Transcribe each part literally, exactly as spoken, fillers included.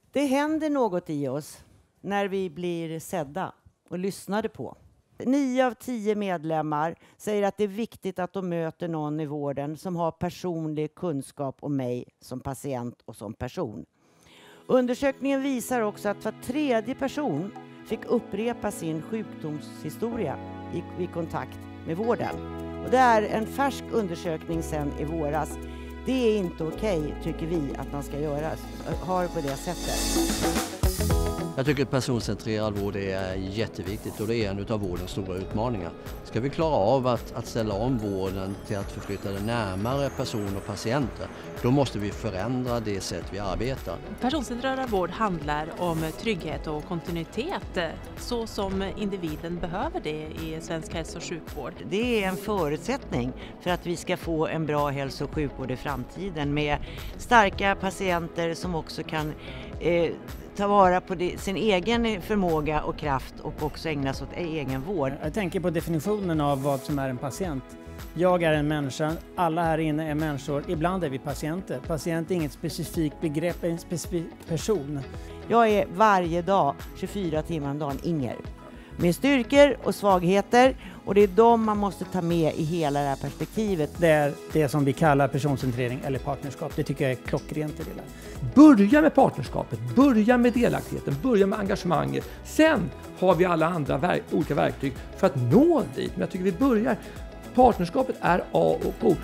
Det händer något i oss när vi blir sedda och lyssnade på. Nio av tio medlemmar säger att det är viktigt att de möter någon i vården som har personlig kunskap om mig som patient och som person. Undersökningen visar också att var tredje person fick upprepa sin sjukdomshistoria i, i kontakt med vården. Och det är en färsk undersökning sedan i våras. Det är inte okej, tycker vi, att man ska göra har på det sättet. Jag tycker att personcentrerad vård är jätteviktigt och det är en av vårdens stora utmaningar. Ska vi klara av att, att ställa om vården till att förflytta det närmare person och patienter, då måste vi förändra det sätt vi arbetar. Personcentrerad vård handlar om trygghet och kontinuitet så som individen behöver det i svensk hälso- och sjukvård. Det är en förutsättning för att vi ska få en bra hälso- och sjukvård i framtiden med starka patienter som också kan eh, ta vara på det, sin egen förmåga och kraft och också ägna sig åt egen vård. Jag tänker på definitionen av vad som är en patient. Jag är en människa, alla här inne är människor, ibland är vi patienter. Patient är inget specifikt begrepp, en specifik person. Jag är varje dag, tjugofyra timmar om dagen, Inger. Med styrkor och svagheter, och det är de man måste ta med i hela det här perspektivet. Det är det som vi kallar personcentrering eller partnerskap. Det tycker jag är klockrent i det där. Börja med partnerskapet, börja med delaktigheten, börja med engagemanget. Sen har vi alla andra verk, olika verktyg för att nå dit. Men jag tycker vi börjar. Partnerskapet är A och O.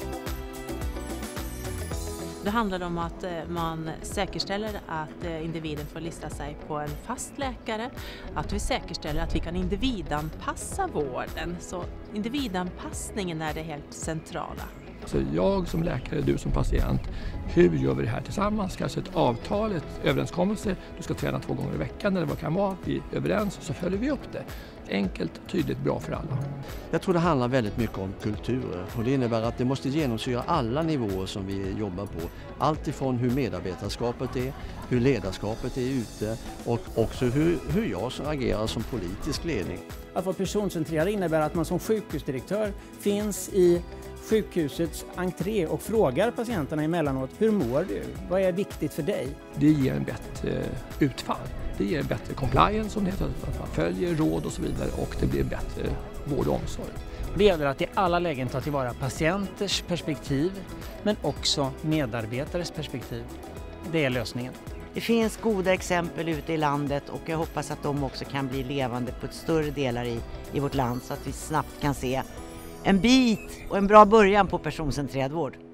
Det handlar om att man säkerställer att individen får lista sig på en fast läkare. Att vi säkerställer att vi kan individanpassa vården. Så individanpassningen är det helt centrala. Så jag som läkare, du som patient, hur gör vi det här tillsammans? Kanske ett avtal, ett överenskommelse. Du ska träna två gånger i veckan eller vad kan vara. Vi är överens och så följer vi upp det. Enkelt, tydligt, bra för alla. Jag tror det handlar väldigt mycket om kulturer och det innebär att det måste genomsyra alla nivåer som vi jobbar på. Allt ifrån hur medarbetarskapet är, hur ledarskapet är ute och också hur, hur jag som agerar som politisk ledning. Att vara personcentrerad innebär att man som sjukhusdirektör finns i sjukhusets entré och frågar patienterna emellanåt: hur mår du? Vad är viktigt för dig? Det ger en bättre utfall. Det ger bättre compliance som det heter, att man följer råd och så vidare, och det blir bättre vård och omsorg. Det gäller att i alla lägen ta tillvara patienters perspektiv men också medarbetares perspektiv. Det är lösningen. Det finns goda exempel ute i landet och jag hoppas att de också kan bli levande på ett större delar i, i vårt land så att vi snabbt kan se en bit och en bra början på personcentrerad vård.